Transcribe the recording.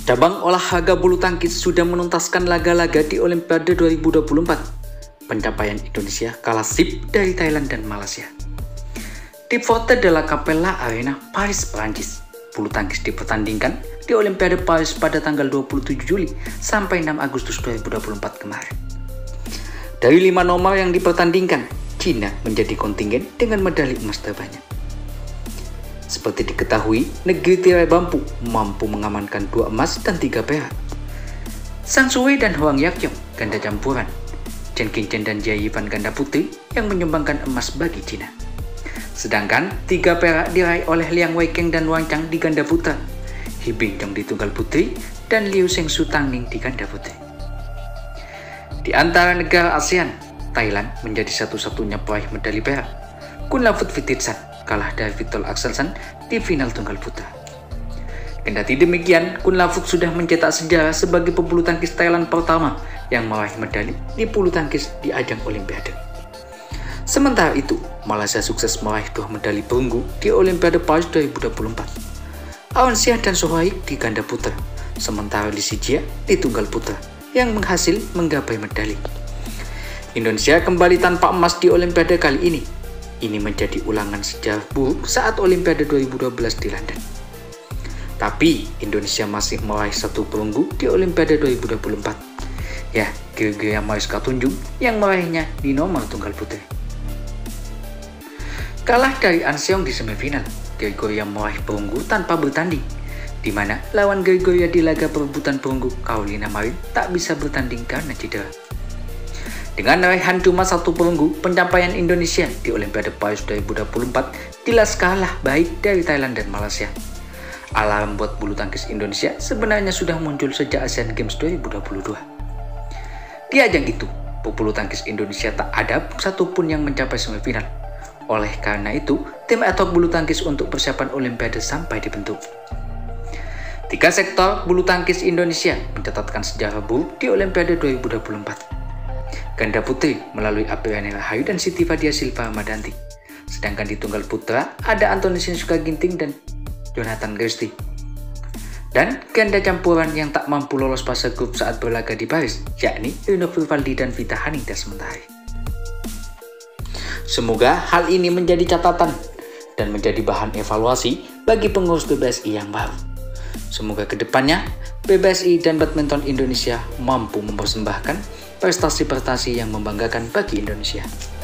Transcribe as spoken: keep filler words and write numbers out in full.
Cabang olahraga bulu tangkis sudah menuntaskan laga-laga di Olimpiade dua ribu dua puluh empat. Pencapaian Indonesia kalah sip dari Thailand dan Malaysia. Di Forte de la Capella Arena, Paris, Prancis, bulu tangkis dipertandingkan di Olimpiade Paris pada tanggal dua puluh tujuh Juli sampai enam Agustus dua ribu dua puluh empat kemarin. Dari lima nomor yang dipertandingkan, Cina menjadi kontingen dengan medali emas terbanyak. Seperti diketahui, negeri tirai bambu mampu mengamankan dua emas dan tiga perak. Zhang Shuai dan Huang Yaqiong ganda campuran, Chen Qingchen dan Jia Yifan ganda putri yang menyumbangkan emas bagi Cina. Sedangkan tiga perak diraih oleh Liang Weikeng dan Wang Chang di ganda putra, He Bingchong di tunggal putri, dan Liu Shengsu Tangning di ganda putri. Di antara negara ASEAN, Thailand menjadi satu-satunya peraih medali perak. Kunlavut Vitisat kalah dari Vitol Axelsen di final tunggal putra. Kendati demikian, Kunlavut sudah mencetak sejarah sebagai pebulu tangkis Thailand pertama yang meraih medali di bulu tangkis di ajang Olimpiade. Sementara itu, Malaysia sukses meraih dua medali perunggu di Olimpiade Paris dua ribu dua puluh empat. Awan Syah dan Sohaib di ganda putra, sementara Lee Sijia di tunggal putra yang menghasil menggapai medali. Indonesia kembali tanpa emas di Olimpiade kali ini. Ini menjadi ulangan sejarah buruk saat Olimpiade dua ribu dua belas di London. Tapi Indonesia masih meraih satu perunggu di Olimpiade dua ribu dua puluh empat. Ya, Gregoria Mariska Tunjung yang meraihnya di nomor tunggal putri. Kalah dari An Seong di semifinal, Gregoria meraih perunggu tanpa bertanding, di mana lawan Gregoria di laga perebutan perunggu Carolina Marin tak bisa bertanding karena cedera. Dengan raihan cuma satu perunggu, pencapaian Indonesia di Olimpiade Paris dua ribu dua puluh empat jelas kalah baik dari Thailand dan Malaysia. Alarm buat bulu tangkis Indonesia sebenarnya sudah muncul sejak Asian Games dua ribu dua puluh dua. Di ajang itu, pebulu tangkis Indonesia tak ada satupun yang mencapai semifinal. Oleh karena itu, tim ad hoc bulu tangkis untuk persiapan Olimpiade sampai dibentuk. Tiga sektor bulu tangkis Indonesia mencatatkan sejarah buruk di Olimpiade dua ribu dua puluh empat. Ganda putri melalui Apriani Rahayu dan Siti Fadia Silva Ramadanti. Sedangkan di tunggal putra ada Antoni Sinsuka Ginting dan Jonathan Christie. Dan ganda campuran yang tak mampu lolos fase grup saat berlaga di Paris, yakni Rino Vivaldi dan Vita Haningtyas Mentari. Semoga hal ini menjadi catatan dan menjadi bahan evaluasi bagi pengurus B B S I yang baru. Semoga kedepannya B B S I dan badminton Indonesia mampu mempersembahkan prestasi-prestasi yang membanggakan bagi Indonesia.